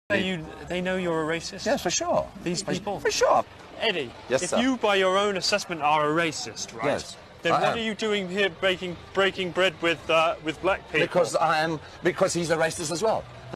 They know you're a racist? Yes, for sure. These people? For sure. Eddie, Yes, if sir. you, by your own assessment, are a racist, right? Yes, then I what am. are you doing here breaking bread with black people? Because he's a racist as well.